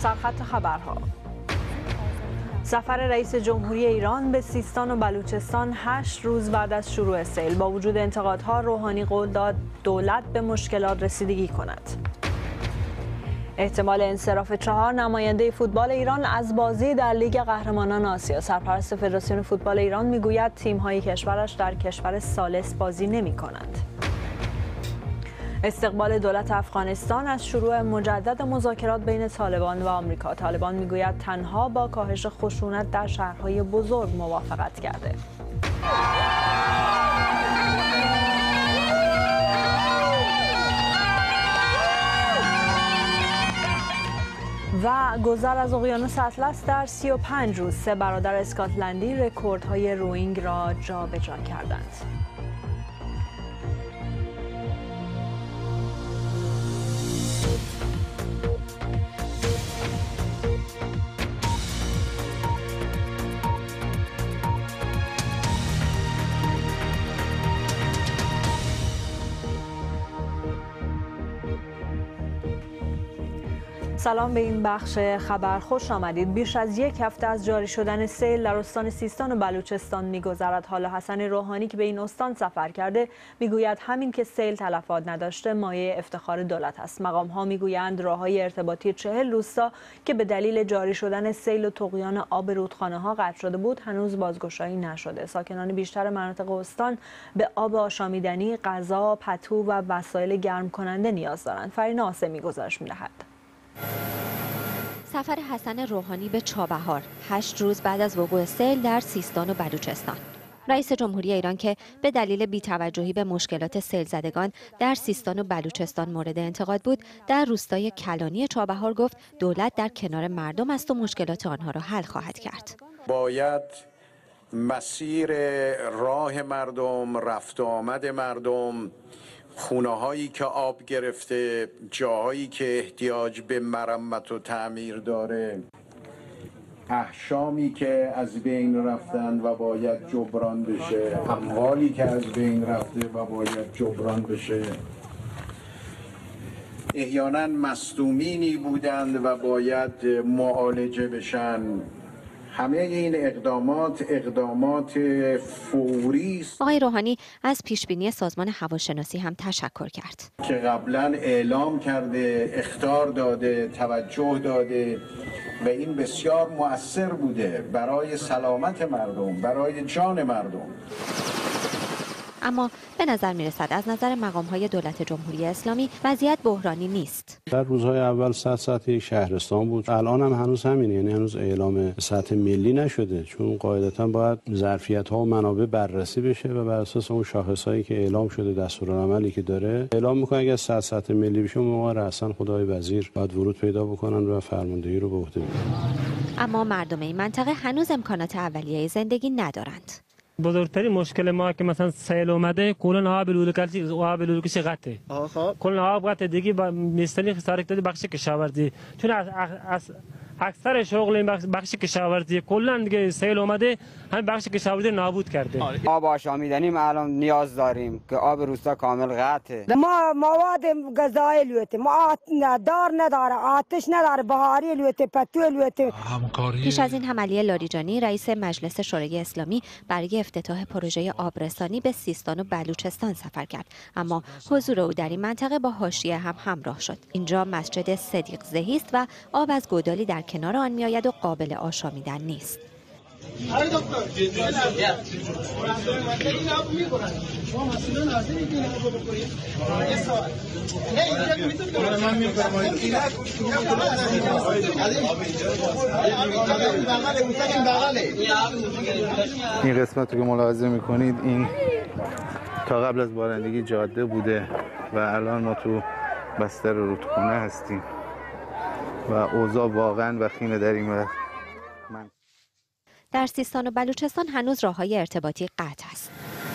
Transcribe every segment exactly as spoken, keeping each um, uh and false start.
سرخط خبرها. سفر رئیس جمهوری ایران به سیستان و بلوچستان هشت روز بعد از شروع سیل. با وجود انتقادها، روحانی قول داد دولت به مشکلات رسیدگی کند. احتمال انصراف چهار نماینده فوتبال ایران از بازی در لیگ قهرمانان آسیا. سرپرست فدراسیون فوتبال ایران میگوید تیم‌های کشورش در کشور ثالث بازی نمی‌کنند. استقبال دولت افغانستان از شروع مجدد مذاکرات بین طالبان و آمریکا. طالبان میگوید تنها با کاهش خشونت در شهرهای بزرگ موافقت کرده. و گذر از اقیانوس اطلس در سی و پنج روز سه برادر اسکاتلندی رکوردهای روئینگ را جابجا کردند. سلام به این بخش خبر خوش آمدید. بیش از یک هفته از جاری شدن سیل در استان سیستان و بلوچستان می‌گذرد. حالا حسن روحانی که به این استان سفر کرده میگوید همین که سیل تلفات نداشته مایه افتخار دولت است. مقام‌ها میگویند راه‌های ارتباطی چهل روستا که به دلیل جاری شدن سیل و طغیان آب رودخانه‌ها قطع شده بود هنوز بازگشایی نشده. ساکنان بیشتر مناطق استان به آب آشامیدنی، غذا، پتو و وسایل گرم کننده نیاز دارند. فرین آسمی گزارش می‌دهد. سفر حسن روحانی به چابهار هشت روز بعد از وقوع سیل در سیستان و بلوچستان. رئیس جمهوری ایران که به دلیل بی‌توجهی به مشکلات سیل زدگان در سیستان و بلوچستان مورد انتقاد بود، در روستای کلانی چابهار گفت دولت در کنار مردم است و مشکلات آنها را حل خواهد کرد. باید مسیر راه مردم، رفت و آمد مردم، خونه‌هایی که آب گرفته، جاهایی که احتیاج به مرمت و تعمیر داره، احشامی که از بین رفتن و باید جبران بشه، اموالی که از بین رفته و باید جبران بشه، احیانا مصدومینی بودند و باید معالجه بشن. همه این اقدامات اقدامات فوری است. آقای روحانی از پیشبینی سازمان هواشناسی هم تشکر کرد که قبلا اعلام کرده، اخطار داده، توجه داده و این بسیار مؤثر بوده برای سلامت مردم، برای جان مردم. اما به نظر میرسد از نظر مقام‌های دولت جمهوری اسلامی وضعیت بحرانی نیست. در روزهای اول صد ساعت یک شهرستان بود، الان هم هنوز همینه، یعنی هنوز اعلام سطح ملی نشده، چون قاعدتاً باید ظرفیت‌ها و منابع بررسی بشه و بر اساس اون شاخصایی که اعلام شده، دستورالعملی که داره اعلام می‌کنه. اگه صد سطح ملی بشه اون موقع رأساً خدای وزیر باید ورود پیدا بکنن و فرماندهی رو به عهده بگیرن. اما مردم این منطقه هنوز امکانات اولیه زندگی ندارند. بزرگترین مشکل ما که مثلا سیل اومده کلا آب لولکشی آب لولکشی قطعه. کلا آب قطعه دیگه با مستنی خسارت داده بخش کشاورزی، چون از, از اکثر شغل این بخش, بخش کشاورزی کلا دیگه سیل اومده همین بخش کشاورزی نابود کرده. آب آشامیدنی ما الان نیاز داریم که آب روستا کامل قطعه. ما مواد غذایی لوته، ما دار نداره، آتش نداره، بهاری لوته، پتو لوته. پیش از این علی لاریجانی رئیس مجلس شورای اسلامی برای افتتاح پروژه آبرسانی به سیستان و بلوچستان سفر کرد، اما حضور او در این منطقه با حاشیه هم همراه شد. اینجا مسجد صدیق زهی است و آب از گودالی در کنار آن میآید و قابل آشامیدن نیست. این قسمت رو که ملاحظه میکنید این تا قبل از بارندگی جاده بوده و الان ما تو بستر رودخونه هستیم و اوضاع واقعا وخیمه در این وقت. من در سیستان و بلوچستان هنوز راه‌های ارتباطی قطع است.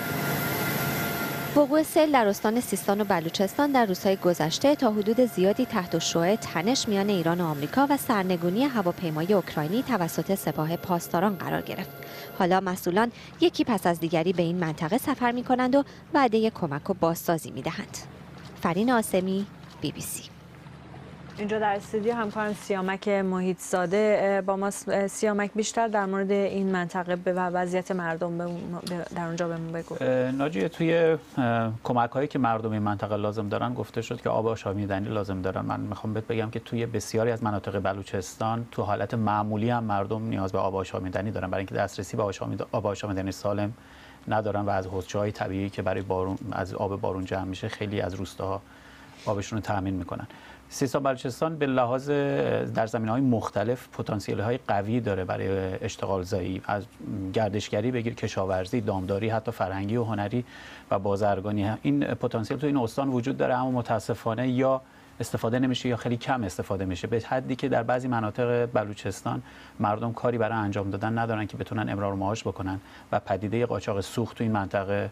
وقوع سیل در استان سیستان و بلوچستان در روزهای گذشته تا حدود زیادی تحت شعاع تنش میان ایران و آمریکا و سرنگونی هواپیمای اوکراینی توسط سپاه پاسداران قرار گرفت. حالا مسئولان یکی پس از دیگری به این منطقه سفر می‌کنند و وعده کمک و بازسازی می‌دهند. فرین آسمی، بی بی سی. اینجا در استودیو همکارم سیامک محیط زاده با ما. سیامک، بیشتر در مورد این منطقه به وضعیت مردم در اونجا بهمون بگو. ناجیه، توی کمک هایی که مردم این منطقه لازم دارن گفته شد که آب آشامیدنی لازم دارن. من میخوام بهت بگم که توی بسیاری از مناطق بلوچستان تو حالت معمولی هم مردم نیاز به آب آشامیدنی دارن، برای اینکه دسترسی به آب آشامیدنی سالم ندارن و از حوضچه‌های طبیعی که برای بارون از آب بارون جمع میشه خیلی از روستاها آبشون رو تامین میکنن. سیستان بلوچستان به لحاظ در زمینه‌های مختلف پتانسیل‌های قوی داره برای اشتغال زایی، از گردشگری بگیر، کشاورزی، دامداری، حتی فرهنگی و هنری و بازرگانی. این پتانسیل تو این استان وجود داره، اما متاسفانه یا استفاده نمیشه یا خیلی کم استفاده میشه، به حدی که در بعضی مناطق بلوچستان مردم کاری برای انجام دادن ندارن که بتونن امرار معاش بکنن و پدیده قاچاق سوخت تو این منطقه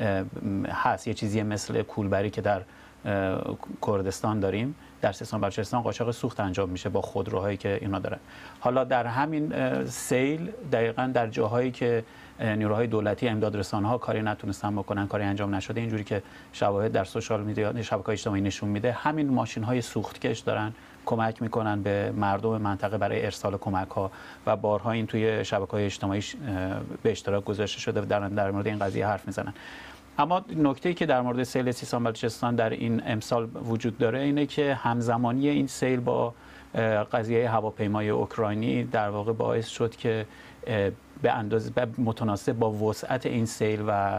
هست. یه چیزی مثل کولبری که در کردستان داریم، در سیستان بلوچستان قاچاق سوخت انجام میشه با خودروهایی که اینا دارن. حالا در همین سیل دقیقاً در جاهایی که نیروهای دولتی امداد رسانه‌ها کاری نتونستن بکنن، کاری انجام نشده، اینجوری که شواهد در سوشال میدیا، شبکه‌های اجتماعی نشون میده، همین ماشین‌های سوختکش دارن کمک میکنن به مردم منطقه برای ارسال کمک‌ها و بارها این توی شبکه‌های اجتماعی به اشتراک گذاشته شده و در در مورد این قضیه حرف میزنن. اما نکته‌ای که در مورد سیل سیستان بلوچستان در این امسال وجود داره اینه که همزمانی این سیل با قضیه هواپیمای اوکراینی در واقع باعث شد که به اندازه متناسب با وسعت این سیل و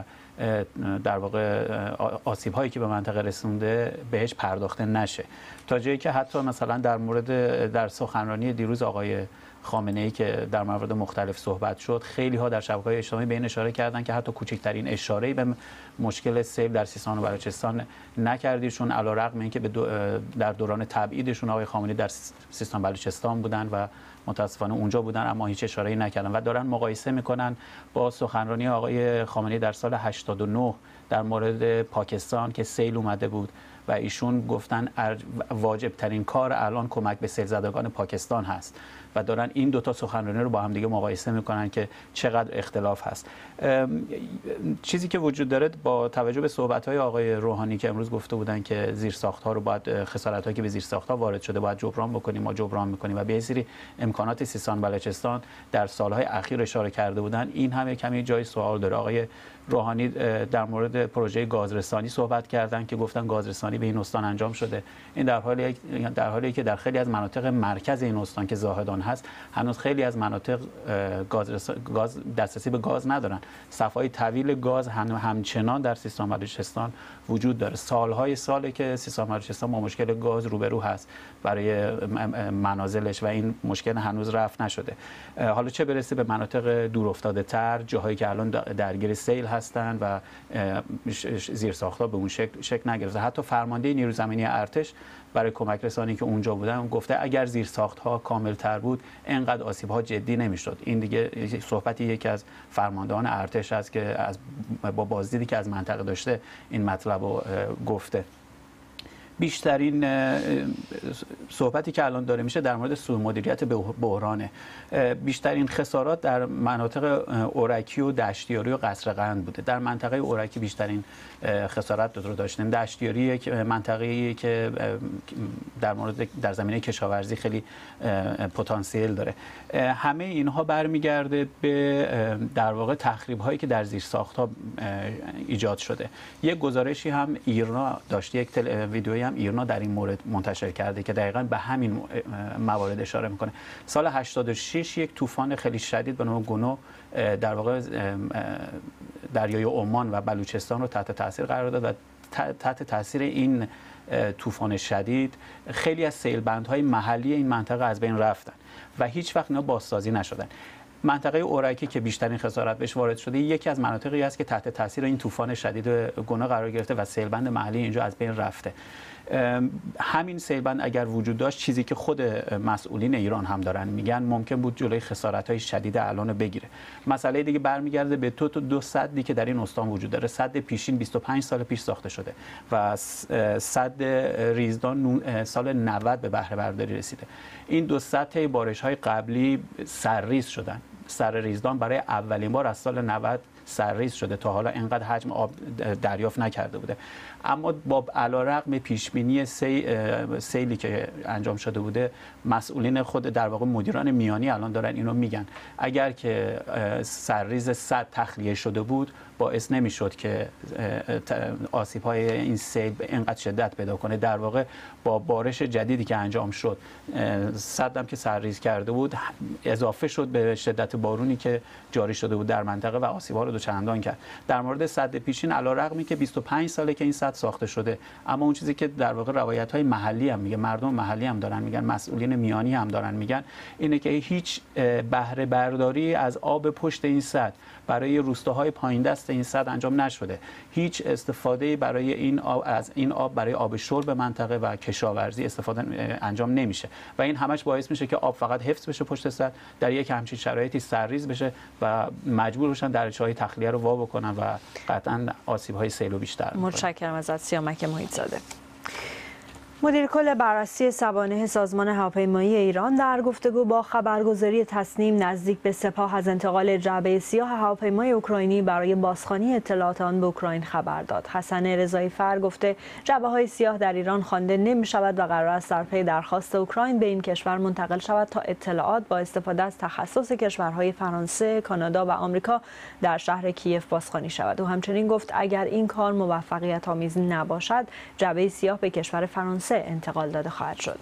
در واقع آسیب‌هایی که به منطقه رسونده بهش پرداخته نشه، تا جایی که حتی مثلا در مورد در سخنرانی دیروز آقای خامنه‌ای که در موارد مختلف صحبت شد، خیلی ها در شبکه‌های اجتماعی به این اشاره کردن که حتی کوچکترین اشاره‌ای به مشکل سیل در سیستان و بلوچستان نکردیشون، علی‌رغم اینکه به دو در دوران تبعیدشون آقای خامنه‌ای در سیستان بلوچستان بودن و متاسفانه اونجا بودن اما هیچ اشاره‌ای نکردن و دارن مقایسه میکنن با سخنرانی آقای خامنه‌ای در سال هشتاد و نه در مورد پاکستان که سیل اومده بود و ایشون گفتن واجب ترین کار الان کمک به سیل زدگان پاکستان هست و دارن این دوتا سخنرانی رو با هم دیگه مقایسه میکنن که چقدر اختلاف هست. چیزی که وجود داره با توجه به صحبت‌های آقای روحانی که امروز گفته بودن که زیرساخت‌ها رو باید خسارت‌هایی که به زیرساخت‌ها وارد شده باید جبران بکنیم، ما جبران میکنیم و به سری امکانات سیستان بلوچستان در سال‌های اخیر اشاره کرده بودن، این هم کمی جای سوال داره. آقای روحانی در مورد پروژه گازرسانی صحبت کردن که گفتن گازرسانی به این استان انجام شده. این در حالی در حالی که در خیلی از مناطق مرکز این استان که زاهدان هست هنوز خیلی از مناطق گاز گاز دسترسی به گاز ندارن. صف‌های طویل گاز هم همچنان در سیستان بلوچستان وجود داره. سالهای ساله که سیستان بلوچستان با مشکل گاز روبرو هست برای منازلش و این مشکل هنوز رفع نشده. حالا چه برسه به مناطق دورافتاده تر، جاهایی که الان درگیر سیل هستند و زیرساخت‌ها به اون شکل شکل نگرفته. حتی فرمانده نیروی زمینی ارتش برای کمک رسانی که اونجا بودن گفته اگر زیرساخت‌ها کامل‌تر بود اینقدر آسیب‌ها جدی نمی‌شد. این دیگه صحبتی یکی از فرماندهان ارتش است که از با بازدیدی که از منطقه داشته این مطلب رو گفته. بیشترین صحبتی که الان داره میشه در مورد سوء مدیریت بحرانه. بیشترین خسارات در مناطق اورکی و دشتیاری و قصرقند بوده. در منطقه اورکی بیشترین خسارت رو داشتیم. دشتیاری یک منطقه‌ای که در مورد در زمینه کشاورزی خیلی پتانسیل داره. همه اینها برمیگرده به در واقع تخریب هایی که در زیرساخت‌ها ایجاد شده. یک گزارشی هم ایرنا داشت، یک ویدیویی هم ایرنا در این مورد منتشر کرده که دقیقاً به همین موارد اشاره میکنه. سال هشتاد و شش یک طوفان خیلی شدید به نام گونو در واقع دریای عمان و بلوچستان رو تحت تاثیر قرار داد و تحت تاثیر این طوفان شدید خیلی از سیلبندهای محلی این منطقه از بین رفتن و هیچ وقت اینا بازسازی نشدن. منطقه اورکی که بیشترین خسارت بهش وارد شده یکی از مناطقی است که تحت تاثیر این طوفان شدید گونه قرار گرفته و سیلبند محلی اینجا از بین رفته. همین سیلبند اگر وجود داشت، چیزی که خود مسئولین ایران هم دارن میگن، ممکن بود جلوی خسارت‌های شدید الان بگیره. مسئله دیگه برمیگرده به تو تو دو سدی که در این استان وجود داره. سد پیشین بیست و پنج سال پیش ساخته شده و سد ریزدان سال نود به بهره برداری رسیده. این دو سد بارش‌های قبلی سرریز شدن. سر ریزدان برای اولین بار از سال نود سرریز شده، تا حالا اینقدر حجم آب دریافت نکرده بوده. اما با علیرغم پیش بینی سی، سیلی که انجام شده بوده، مسئولین خود در واقع مدیران میانی الان دارن اینو میگن اگر که سرریز سد تخلیه شده بود باعث نمیشد که آسیب‌های این سیل به اینقدر شدت پیدا کنه. در واقع با بارش جدیدی که انجام شد، سدم که سرریز کرده بود اضافه شد به شدت بارونی که جاری شده بود در منطقه و آسیب‌ها رو دوچندان کرد. در مورد سد پیشین علیرغمی که بیست و پنج ساله که این سد ساخته شده، اما اون چیزی که در واقع روایت‌های محلی هم میگه، مردم محلی هم دارن میگن، مسئولین میانی هم دارن میگن، اینه که هیچ بهره برداری از آب پشت این سد برای روستاهای پایین دست این سد انجام نشده. هیچ استفاده برای این آب از این آب برای آب شرب منطقه و کشاورزی استفاده انجام نمیشه و این همش باعث میشه که آب فقط حفظ بشه پشت سد، در یک همچین شرایطی سرریز بشه و مجبور بشن درچه‌های تخلیه رو وا بکنن و قطعا آسیب‌های سیل بیشتر می‌کنه. متشکرم ازت سیامک محیط‌زاده. مدیر کل بررسی سوانح سازمان هواپیمایی ایران در گفتگو با خبرگزاری تصنیم نزدیک به سپاه از انتقال جعبه سیاه هواپیمای اوکراینی برای بازخوانی اطلاعات آن به اوکراین خبر داد. حسن رضایی فر گفته جعبه‌های سیاه در ایران خوانده نمی‌شود و قرار است در پی درخواست اوکراین به این کشور منتقل شود تا اطلاعات با استفاده از تخصص کشورهای فرانسه، کانادا و آمریکا در شهر کیف بازخوانی شود. او همچنین گفت اگر این کار موفقیت آمیز نباشد، جعبه سیاه به کشور فرانسه انتقال داده خواهد شد.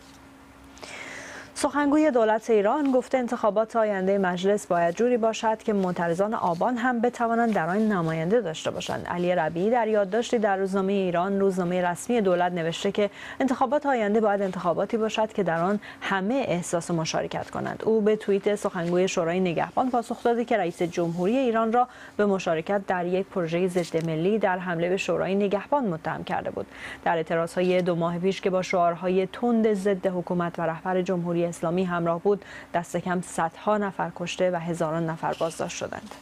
سخنگوی دولت ایران گفته انتخابات آینده مجلس باید جوری باشد که معترضان آبان هم بتوانند در آن نماینده داشته باشند. علی ربیعی در یادداشتی در روزنامه ایران، روزنامه رسمی دولت، نوشته که انتخابات آینده باید انتخاباتی باشد که در آن همه احساس مشارکت کنند. او به توییت سخنگوی شورای نگهبان پاسخ داد که رئیس جمهوری ایران را به مشارکت در یک پروژه ضد ملی در حمله به شورای نگهبان متهم کرده بود. در اعتراضهای دو ماه پیش که با شعارهای تند ضد حکومت و رهبر جمهوری اسلامی همراه بود، دست کم صدها نفر کشته و هزاران نفر بازداشت شدند.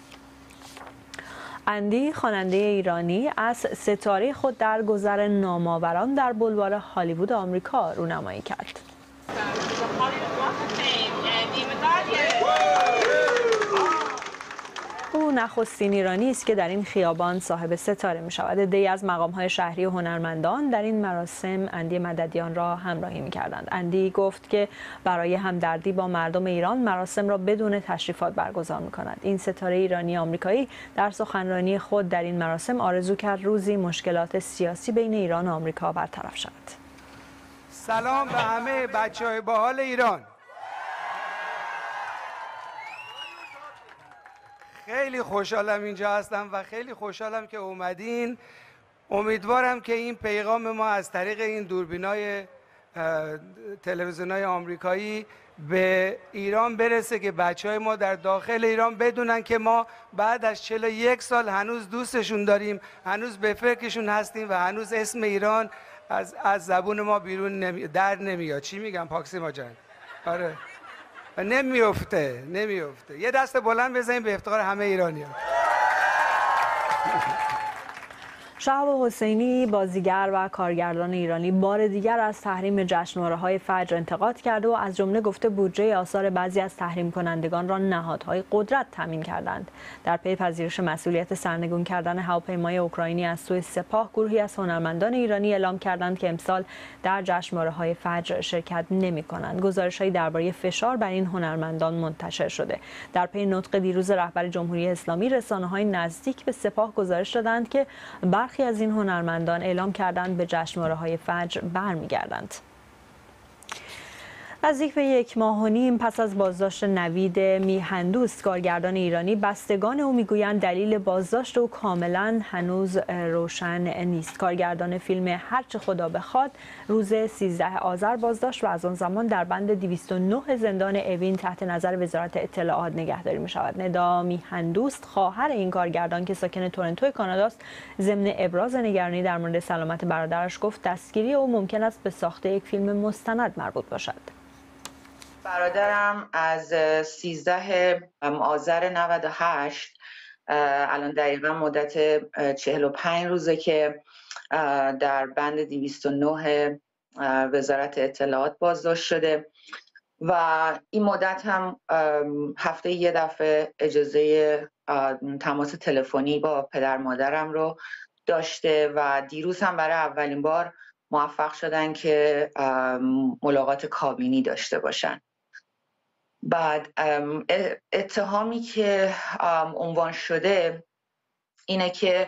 اندی، خواننده ایرانی، از ستاره خود در گذر نامآوران در بلوار هالیوود آمریکا رونمایی کرد. او نخستین ایرانی است که در این خیابان صاحب ستاره می شود. عده‌ای از مقام‌های شهری و هنرمندان در این مراسم اندی مددیان را همراهی می کردند. اندی گفت که برای همدردی با مردم ایران مراسم را بدون تشریفات برگزار می کند. این ستاره ایرانی آمریکایی در سخنرانی خود در این مراسم آرزو کرد روزی مشکلات سیاسی بین ایران و آمریکا برطرف شود. سلام به همه بچه‌های باحال ایران. خیلی خوشحالم اینجا هستم و خیلی خوشحالم که اومدین. امیدوارم که این پیغام ما از طریق این دوربینای تلویزیونای آمریکایی به ایران برسه که بچهای ما در داخل ایران بدونن که ما بعد از چهل و یک سال هنوز دوستشون داریم، هنوز به فکرشون هستیم و هنوز اسم ایران از از زبون ما بیرون نمی... در نمیاد. چی میگم پاکسیما جان؟ آره. و نمیفته نمیفته یه دست بلند بزنیم به افتخار همه ایرانیان. شهاب حسینی، بازیگر و کارگردان ایرانی، بار دیگر از تحریم جشنواره‌های فجر انتقاد کرده و از جمله گفته بودجه آثار بعضی از تحریم کنندگان را نهادهای قدرت تامین کردند. در پی پذیرش مسئولیت سرنگون کردن هواپیمای اوکراینی از سوی سپاه، گروهی از هنرمندان ایرانی اعلام کردند که امسال در جشنواره‌های فجر شرکت نمی‌کنند. گزارش‌هایی درباره فشار بر این هنرمندان منتشر شده. در پی نطق دیروز رهبر جمهوری اسلامی، رسانه‌های نزدیک به سپاه گزارش دادند که برخی از این هنرمندان اعلام کردند به جشنواره‌های فجر برمیگردند. نزدیک به یک ماه و نیم پس از بازداشت نوید میهندوست، کارگردان ایرانی، بستگان او میگویند دلیل بازداشت او کاملا هنوز روشن نیست. کارگردان فیلم هرچه خدا بخواد روز سیزده آذر بازداشت و از آن زمان در بند دویست و نه زندان اوین تحت نظر وزارت اطلاعات نگهداری می شود. ندا میهندوست، خواهر این کارگردان که ساکن تورنتو کاناداست، ضمن ابراز نگرانی در مورد سلامت برادرش گفت دستگیری او ممکن است به ساخت یک فیلم مستند مربوط باشد. برادرم از سیزده آذر نود و هشت، الان دقیقا مدت چهل و پنج روزه که در بند دویست و نه وزارت اطلاعات بازداشت شده و این مدت هم هفته یه دفعه اجازه تماس تلفنی با پدر مادرم رو داشته و دیروز هم برای اولین بار موفق شدن که ملاقات کابینی داشته باشن. بعد اتهامی که عنوان شده اینه که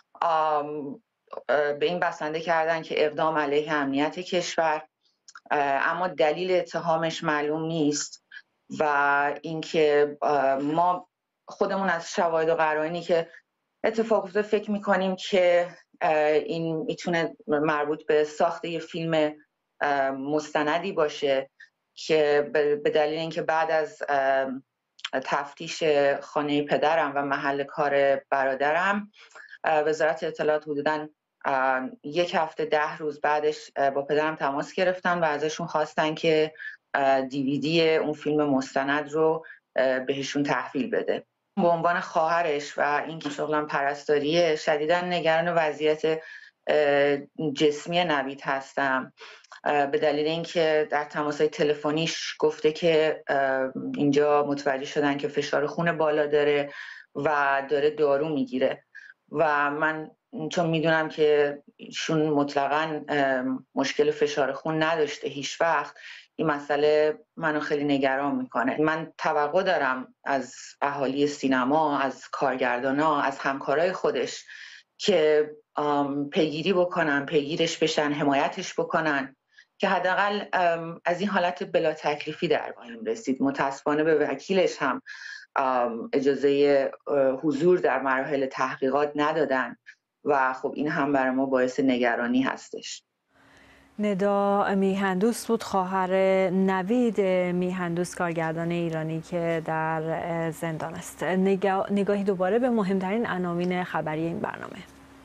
به این بسنده کردن که اقدام علیه امنیت کشور، اما دلیل اتهامش معلوم نیست و اینکه ما خودمون از شواهد و قرائنی که اتفاق افتاده فکر میکنیم که این میتونه مربوط به ساخت یه فیلم مستندی باشه که به دلیل اینکه بعد از تفتیش خانه پدرم و محل کار برادرم وزارت اطلاعات حدوداً یک هفته ده روز بعدش با پدرم تماس گرفتن و ازشون خواستن که دیویدی اون فیلم مستند رو بهشون تحویل بده. به عنوان خواهرش و اینکه شغلم پرستاریه شدیداً نگران وضعیت جسمی نوید هستم، به دلیل اینکه در تماس‌های تلفنیش گفته که اینجا متوجه شدن که فشار خون بالا داره و داره دارو میگیره و من چون میدونم که ایشون مطلقاً مشکل فشار خون نداشته هیچ وقت، این مسئله منو خیلی نگران میکنه. من توقع دارم از اهالی سینما، از کارگردانا، از همکارای خودش که پیگیری بکنن، پیگیرش بشن، حمایتش بکنن که حداقل از این حالت بلا تکلیفی در وایم رسید. متاسفانه به وکیلش هم اجازه حضور در مراحل تحقیقات ندادن و خب این هم برای ما باعث نگرانی هستش. ندا میهندوست بود، خواهر نوید میهندوست، کارگردان ایرانی که در زندان است. نگاهی دوباره به مهمترین عناوین خبری این برنامه.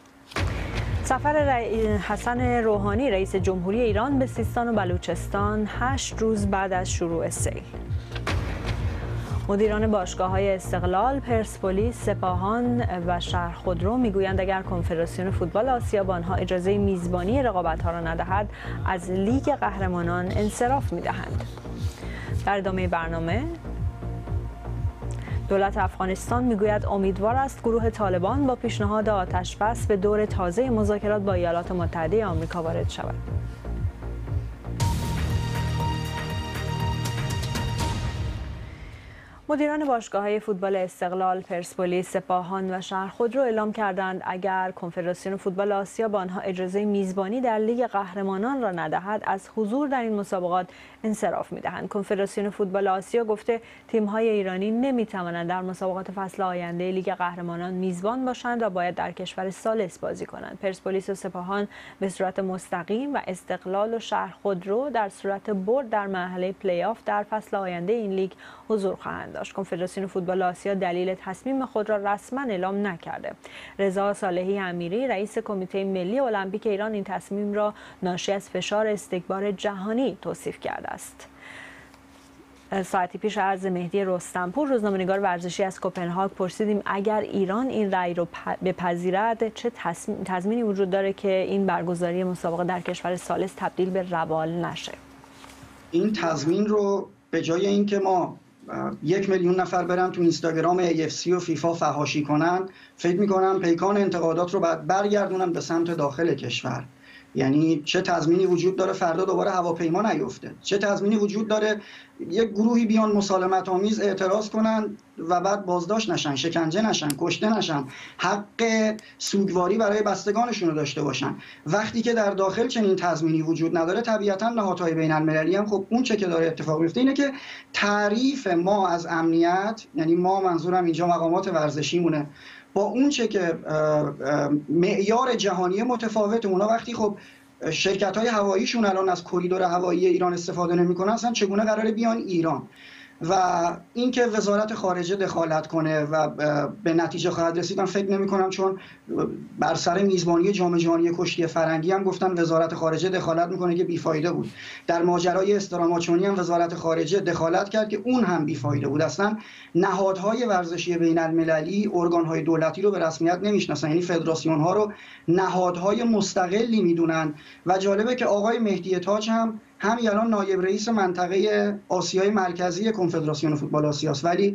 سفر حسن روحانی رئیس جمهوری ایران به سیستان و بلوچستان هشت روز بعد از شروع سیل. مدیران باشگاه‌های استقلال، پرسپولیس، سپاهان و شهرخودرو میگویند اگر کنفدراسیون فوتبال آسیا به آنها اجازه میزبانی رقابت‌ها را ندهد، از لیگ قهرمانان انصراف می‌دهند. در ادامه برنامه دولت افغانستان میگوید امیدوار است گروه طالبان با پیشنهاد آتش‌بس به دور تازه مذاکرات با ایالات متحده آمریکا وارد شود. مدیران باشگاه‌های فوتبال استقلال، پرسپولیس، سپاهان و شهرخودرو اعلام کردند اگر کنفدراسیون فوتبال آسیا با آنها اجازه میزبانی در لیگ قهرمانان را ندهد، از حضور در این مسابقات انصراف می‌دهند. کنفدراسیون فوتبال آسیا گفته تیم‌های ایرانی نمی‌توانند در مسابقات فصل آینده لیگ قهرمانان میزبان باشند و باید در کشور ثالث بازی کنند. پرسپولیس و سپاهان به صورت مستقیم و استقلال و شهرخودرو در صورت برد در مرحله پلی‌آف در فصل آینده این لیگ حضور خواهند داشت. کنفدراسیون فوتبال آسیا دلیل تصمیم خود را رسما اعلام نکرده. رضا صالحی امیری رئیس کمیته ملی المپیک ایران این تصمیم را ناشی از فشار استکبار جهانی توصیف کرده است. ساعتی پیش از مهدی رستمپور، روزنامه‌نگار ورزشی از کوپنهاگ، پرسیدیم اگر ایران این رأی رو بپذیرد چه تضمینی وجود داره که این برگزاری مسابقه در کشور ثالث تبدیل به روال نشه. این تضمین رو به جای اینکه ما یک میلیون نفر برن تو اینستاگرام ای اف سی و فیفا فحاشی کنن، فکر میکنم پیکان انتقادات رو بعد برگردونن به سمت داخل کشور. یعنی چه تضمینی وجود داره فردا دوباره هواپیما نیفته؟ چه تضمینی وجود داره یک گروهی بیان مسالمت آمیز اعتراض کنن و بعد بازداشت نشن، شکنجه نشن، کشته نشن، حق سوگواری برای بستگانشون رو داشته باشن؟ وقتی که در داخل چنین تضمینی وجود نداره، طبیعتا نهادهای بین المللی هم خب اون چه که داره اتفاق میفته اینه که تعریف ما از امنیت، یعنی ما منظورم اینجا مقامات ورزشیمونه، با اون چه که معیار جهانی متفاوت، اونا وقتی خب شرکت‌های هواییشون الان از کریدور هوایی ایران استفاده نمی‌کنن، اصلا چگونه قراره بیان ایران؟ و اینکه وزارت خارجه دخالت کنه و به نتیجه خواهد رسید، من فکر نمی‌کنم، چون بر سر میزبانی جام جهانی کشتی فرنگی هم گفتن وزارت خارجه دخالت میکنه که بیفایده بود. در ماجرای استراماچونی هم وزارت خارجه دخالت کرد که اون هم بیفایده بود. اصلا نهادهای ورزشی بین المللی ارگان‌های دولتی رو به رسمیت نمیشناسن، یعنی فدراسیون‌ها رو نهادهای مستقلی میدونن. و جالبه که آقای مهدی تاج هم همین الان نایب رئیس منطقه آسیای مرکزی کنفدراسیون فوتبال آسیاست، ولی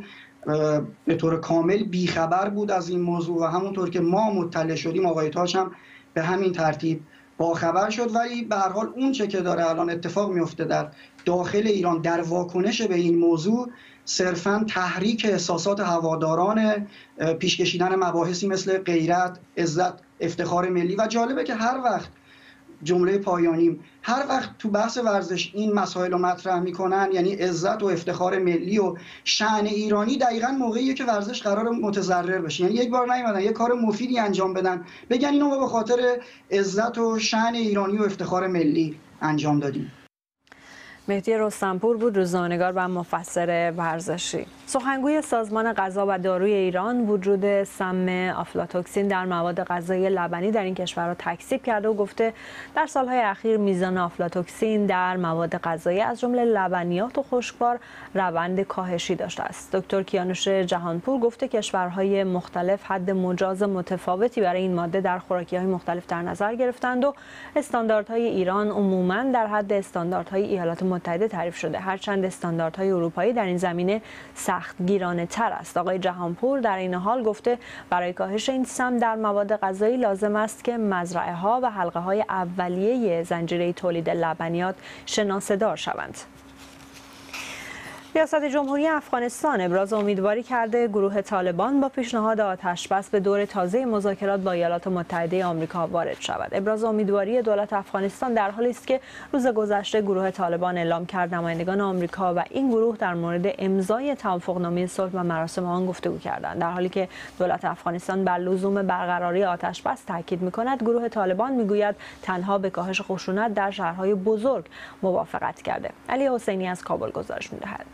به طور کامل بیخبر بود از این موضوع و همونطور که ما مطلع شدیم آقای تاج هم به همین ترتیب باخبر شد. ولی به هر حال اون چه که داره الان اتفاق میفته در داخل ایران در واکنش به این موضوع صرفاً تحریک احساسات هواداران پیش کشیدن مباحثی مثل غیرت، عزت، افتخار ملی. و جالبه که هر وقت جمله پایانیم هر وقت تو بحث ورزش این مسائل رو مطرح میکنن، یعنی عزت و افتخار ملی و شأن ایرانی، دقیقاً موقعیه که ورزش قرار متضرر بشه. یعنی یک بار نیومدن یک کار مفیدی انجام بدن بگن اینو ما به خاطر عزت و شأن ایرانی و افتخار ملی انجام دادیم. مهدی رستمپور بود، روزنامه‌نگار و مفسر ورزشی. سخنگوی سازمان غذا و داروی ایران وجود سم آفلاتوکسین در مواد غذایی لبنی در این کشور را تکذیب کرده و گفته در سالهای اخیر میزان آفلاتوکسین در مواد غذایی از جمله لبنیات و خشکبار روند کاهشی داشته است. دکتر کیانوش جهانپور گفته کشورهای مختلف حد مجاز متفاوتی برای این ماده در خوراکی‌های مختلف در نظر گرفتند و استانداردهای ایران عموماً در حد استانداردهای ایالات متحده تعریف شده، هرچند استانداردهای اروپایی در این زمینه سختگیرانه تر است. آقای جهانپور در این حال گفته برای کاهش این سم در مواد غذایی لازم است که مزرعه ها و حلقه های اولیه زنجیره تولید لبنیات شناسه‌دار شوند. ریاست جمهوری افغانستان ابراز امیدواری کرده گروه طالبان با پیشنهاد آتشبس به دور تازه مذاکرات با ایالات متحده آمریکا وارد شود. ابراز امیدواری دولت افغانستان در حالی است که روز گذشته گروه طالبان اعلام کرد نمایندگان آمریکا و این گروه در مورد امضای توافقنامه صلح و مراسم آن گفتگو کردند. در حالی که دولت افغانستان بر لزوم برقراری آتشبس تاکید می‌کند، گروه طالبان می‌گوید تنها به کاهش خشونت در شهرهای بزرگ موافقت کرده. علی حسینی از کابل گزارش می‌دهد.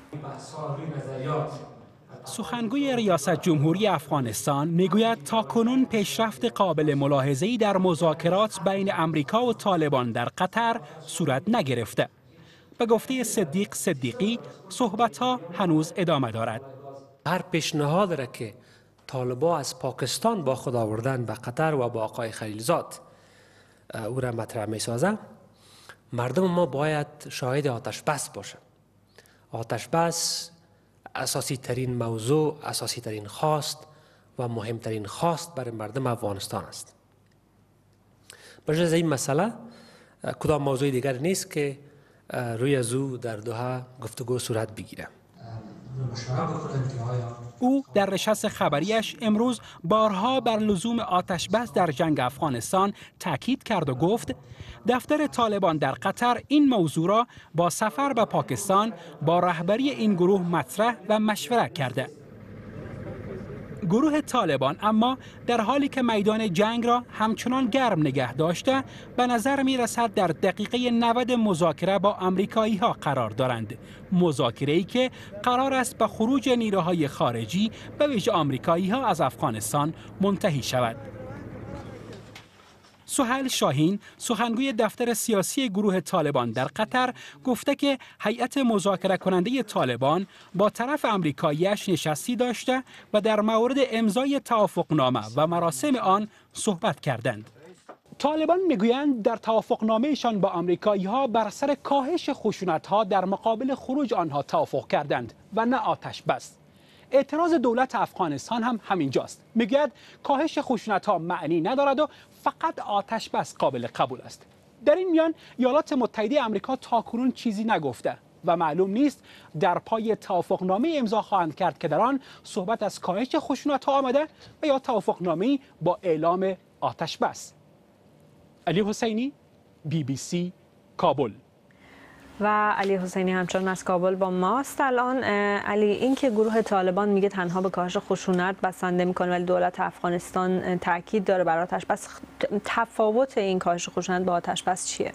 سخنگوی ریاست جمهوری افغانستان میگوید تاکنون پیشرفت قابل ملاحظه‌ای در مذاکرات بین امریکا و طالبان در قطر صورت نگرفته. به گفته صدیق صدیقی صحبت‌ها هنوز ادامه دارد. هر پیشنهاد را که طالبان از پاکستان با خود آوردن به قطر و با آقای خلیلزاد او را مطرح می‌سازند، مردم ما باید شاهد آتش بس باشند. آتش بس اساسی ترین موضوع، اساسی ترین خواست و مهمترین خواست برای مردم افغانستان است. بجز این مسئله کدام موضوع دیگر نیست که روی ازو در دوحه گفتگو صورت بگیره. او در نشست خبریش امروز بارها بر لزوم آتش بس در جنگ افغانستان تاکید کرد و گفت دفتر طالبان در قطر این موضوع را با سفر به پاکستان با رهبری این گروه مطرح و مشورت کرده. گروه طالبان اما در حالی که میدان جنگ را همچنان گرم نگه داشته، به نظر می رسد در دقیقه نود مذاکره با آمریکایی ها قرار دارند. مذاکره‌ای که قرار است به خروج نیروهای خارجی به ویژه آمریکایی ها از افغانستان منتهی شود. سهیل شاهین سخنگوی دفتر سیاسی گروه طالبان در قطر گفته که هیئت مذاکره کننده طالبان با طرف آمریکایی‌اش نشستی داشته و در مورد امضای توافقنامه و مراسم آن صحبت کردند. طالبان میگویند در توافقنامه‌شان با آمریکایی‌ها بر سر کاهش خشونت‌ها در مقابل خروج آنها توافق کردند و نه آتش بس. اعتراض دولت افغانستان هم همینجاست. میگوید کاهش خشونت‌ها معنی ندارد و فقط آتش بس قابل قبول است. در این میان ایالات متحده آمریکا تاکنون چیزی نگفته و معلوم نیست در پای توافقنامه امضا خواهند کرد که در آن صحبت از کاهش خشونت‌ها آمده و یا توافقنامه با اعلام آتش بس. علی حسینی، بی بی سی، کابل. و علی حسینی همچنان از کابل با ماست الان. علی، این که گروه طالبان میگه تنها به کاهش خشونت بسنده میکنه ولی دولت افغانستان تاکید داره بر آتش بس، تفاوت این کاهش خشونت با آتش بس چیه؟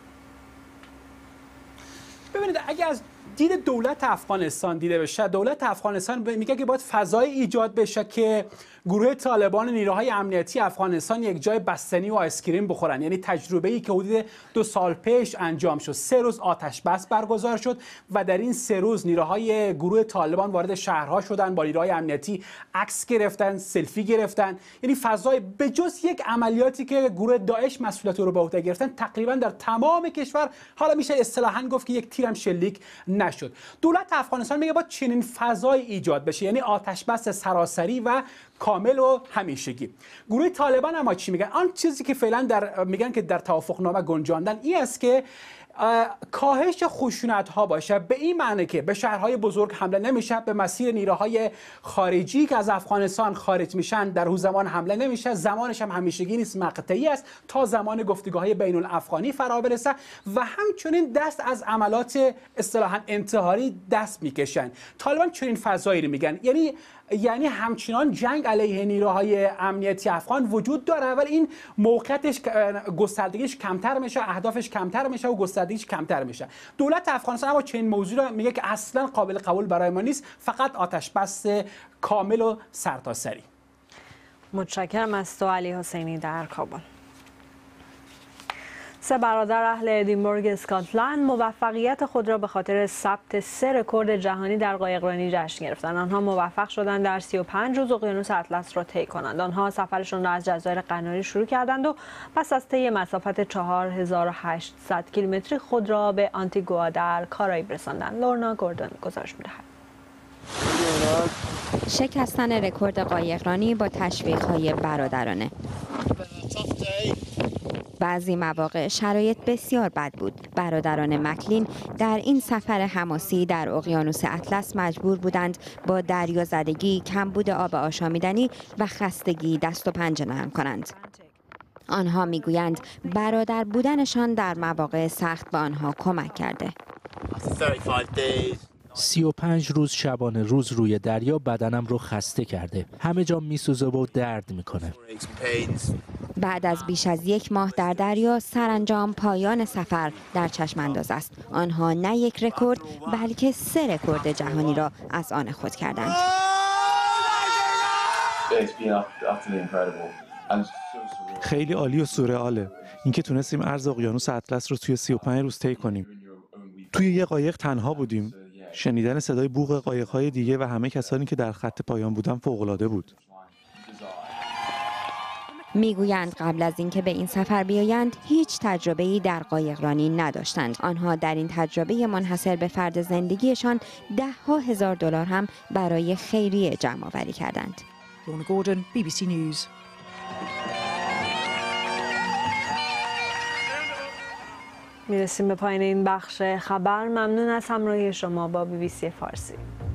ببینید، اگه از دید دولت افغانستان دیده بشه، دولت افغانستان میگه که باید فضای ایجاد بشه که گروه طالبان و نیروهای امنیتی افغانستان یک جای بستنی و آیسکریم بخورن. یعنی تجربه‌ای که حدود دو سال پیش انجام شد، سه روز آتش بس برگزار شد و در این سه روز نیروهای گروه طالبان وارد شهرها شدن، با نیروهای امنیتی عکس گرفتن، سلفی گرفتن. یعنی فضای بجز یک عملیاتی که گروه داعش مسئولیت رو به عهده گرفتن، تقریبا در تمام کشور حالا میشه اصطلاحاً گفت که یک تیرم شلیک نشد. دولت افغانستان میگه با چنین فضای ایجاد بشه، یعنی آتش بس سراسری و کامل و همیشگی. گروه طالبان اما چی میگن؟ آن چیزی که فعلا در میگن که در توافقنامه گنجاندن این است که کاهش خشونت ها باشه، به این معنی که به شهرهای بزرگ حمله نمیشه، به مسیر نیروهای خارجی که از افغانستان خارج میشن در اون زمان حمله نمیشه، زمانش هم همیشگی نیست، مقطعی است تا زمان گفتگوهای بین الافغانی فرا برسه و همچنین دست از عملات اصطلاحاً انتحاری دست میکشن. طالبان چنین فضایی رو میگن، یعنی یعنی همچنان جنگ علیه نیروهای امنیتی افغان وجود داره، ولی این موقعیتش گستردگیش کمتر میشه، اهدافش کمتر میشه و گستردگیش کمتر میشه. دولت افغانستان اما چنین موضوع رو میگه که اصلا قابل قبول برای ما نیست، فقط آتش بس کامل و سرتاسری. متشکرم از تو علی حسینی در کابل. سه برادر اهل ادینبورگ اسکاتلند موفقیت خود را به خاطر ثبت سه رکورد جهانی در قایقرانی جشن گرفتند. آنها موفق شدند در سی و پنج روز اقیانوس اطلس را طی کنند. آنها سفرشان را از جزایر قناری شروع کردند و پس از طی مسافت چهار هزار و هشتصد کیلومتری خود را به آنتیگوا در کارائیب رساندند. لورنا گوردن گزارش می‌دهد. شکستن رکورد قایقرانی با تشویق‌های برادرانه. بعضی مواقع شرایط بسیار بد بود. برادران مکلین در این سفر حماسی در اقیانوس اطلس مجبور بودند با دریازدگی، کمبود آب آشامیدنی و خستگی دست و پنجه نرم کنند. آنها میگویند برادر بودنشان در مواقع سخت به آنها کمک کرده. سی و پنج روز شبانه روز روی دریا بدنم رو خسته کرده. همه جا میسوزه و درد میکنه. بعد از بیش از یک ماه در دریا سرانجام پایان سفر در چشم انداز است. آنها نه یک رکورد بلکه سه رکورد جهانی را از آن خود کردند. خیلی عالی و سورئاله اینکه تونستیم عرض اقیانوس اطلس رو توی سی و پنج روز طی کنیم. توی یه قایق تنها بودیم. شنیدن صدای بوق قایق‌های دیگه و همه کسانی که در خط پایان بودن فوق‌العاده بود. میگویند قبل از اینکه به این سفر بیایند هیچ تجربه‌ای در قایقرانی نداشتند. آنها در این تجربه منحصر به فرد زندگیشان ده ها هزار دلار هم برای خیریه جمع آوری کردند. لورنا گوردن، بی بی سی نیوز. میرسیم به پایان این بخش خبر. ممنون از همراهی شما با بی بی سی فارسی.